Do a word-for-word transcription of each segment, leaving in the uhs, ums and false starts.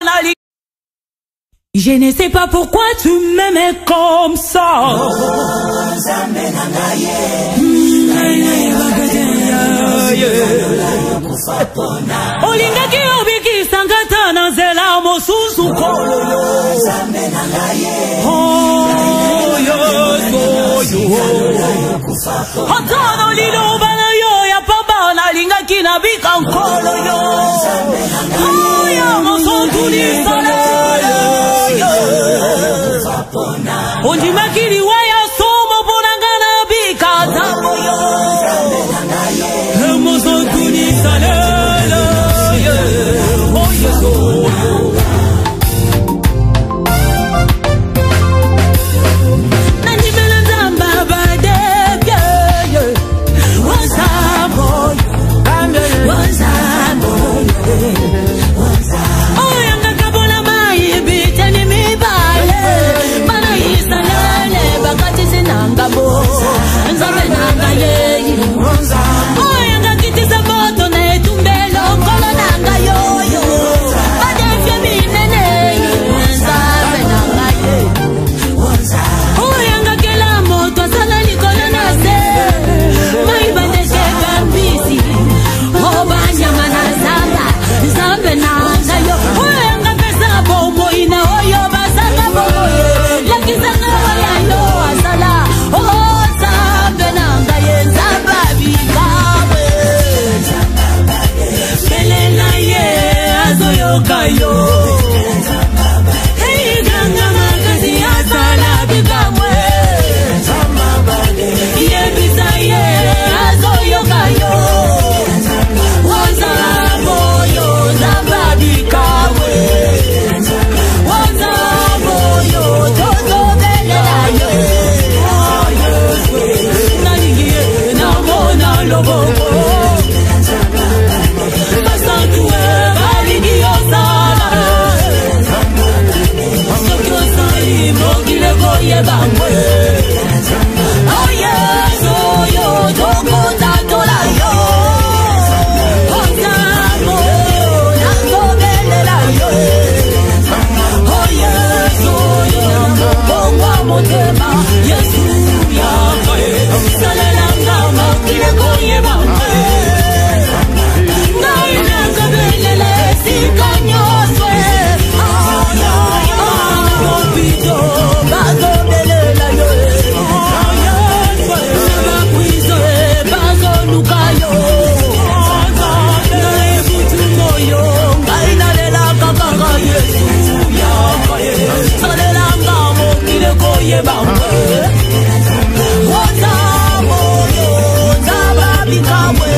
Je ne sais pas pourquoi tu m'aimais comme ça. Olingaki obiki sangata na zela mosusu kolo. Oh yo yo. Hatono lilo bana yo ya papa na lingaki na bika kolo yo. Oh ya mosusu ni sana. Onji makiri waya somo bonangana bika tambo yo. Hemo so tuni salela oh yes oh Nani belanda bade ye wasabo wasabo oh yanga kabona mai biteni mi bale mana isalele bakati sinanga bo nzabe nanga ye oh yanga kitiza moto na etumbelo kolo nanga yo yo bade femi nene nzabe nanga ye oh yanga kela moto sala likolo na se mai bande sheka mbisi oh banya mana zanga nzabe nanga yo oh yanga pesa bomo ina oyo basanga bomo lakizanga wala yo asala oh nzabe nanga ye nzaba bikawe belela ye azoyoka yo hey ganga magazi asala bikawe ye bisa ye azoyoka yo wazabo yo nzaba bikawe wazabo yo toto belela yo nalingie na mona loboko basantue balingi osala soki osali mokile koye bangwe oh yes oh yo tokotatola yo ozabo nakobelela yo oh yes oh yo bongwa motema yesu yakwe salelanga mokile koye bangwe naina kabelele sikanyoswe aya opito bazobelela yo aya bakwizo bazoluka yo naibutumo yo ngainalela kakaka yesu yakwe salelanga mokile koye bangwe ozamo yo nzababikawe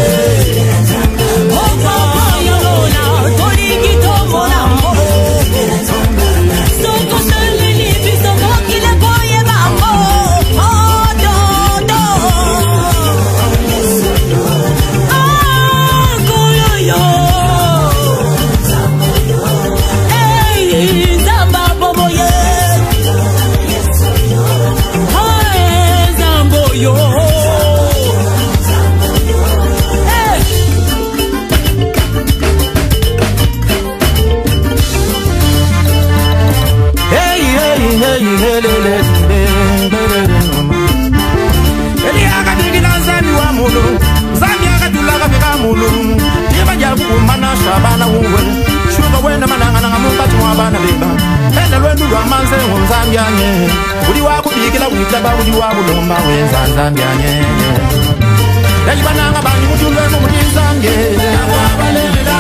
Bana uwe shuka wena mananga nga mukati mwa bana beba enda lwendu lwa manze nzambyanye uli wakubikila witaba uli wabulomba wenza nzambyanye yayibananga banyi mutulwe mu mutizange abalela